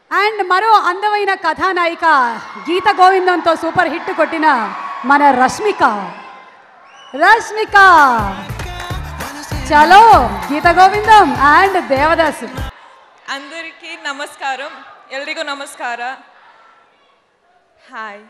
And మరో అందమైన కథానాయిక గీత గోవిందంతో సూపర్ హిట్ కొట్టిన మన రష్మిక. చలో గీత గోవిందం అండ్ దేవదాస్. అందరికీ నమస్కారం, ఎల్రిಗೂ నమస్ಕಾರ. హాయ్.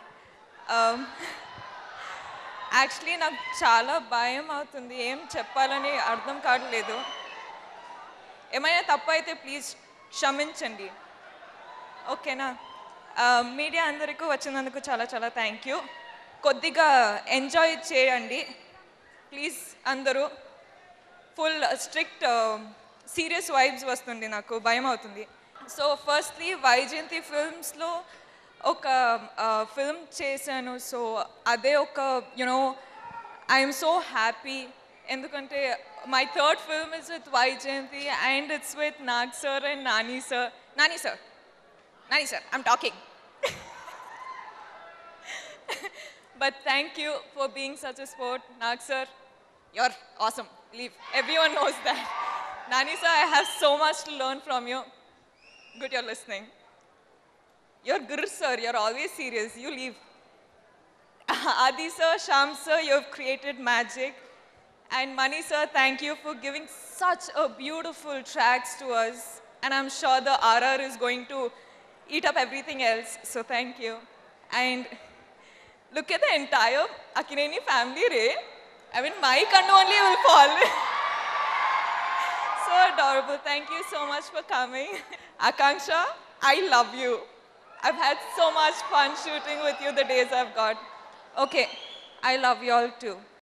యాక్చువల్లీ నాకు చాలా భయం అవుతుంది, ఏం చెప్పాలని అర్థం కావట్లేదు. ఏమైనా తప్పు అయితే ప్లీజ్ క్షమించండి, ఓకేనా? మీడియా అందరికీ వచ్చినందుకు చాలా చాలా థ్యాంక్ యూ. కొద్దిగా ఎంజాయ్ చేయండి ప్లీజ్ అందరూ. ఫుల్ స్ట్రిక్ట్ సీరియస్ వైబ్స్ వస్తుంది, నాకు భయం అవుతుంది. సో ఫస్ట్లీ వైజయంతి ఫిల్మ్స్లో ఒక ఫిల్మ్ చేశాను. సో అదే ఒక ఐఎమ్ సో హ్యాపీ, ఎందుకంటే my third film is with Vyjayanthi and it's with Nag sir and Nani sir. Nani sir, I'm talking. But thank you for being such a sport. Nag sir, you're awesome. Leave. Everyone knows that. Nani sir, I have so much to learn from you. Good you're listening. You're good sir, you're always serious. You leave. Adi sir, Sham sir, you've created magic. And Mani sir, thank you for giving such a beautiful tracks to us. And I'm sure the RR is going to eat up everything else, so thank you. And look at the entire Akkineni family, Ray. I mean, my kandu only will fall. So adorable. Thank you so much for coming. Akanksha, I love you. I've had so much fun shooting with you the days I've got. Okay, I love you all too.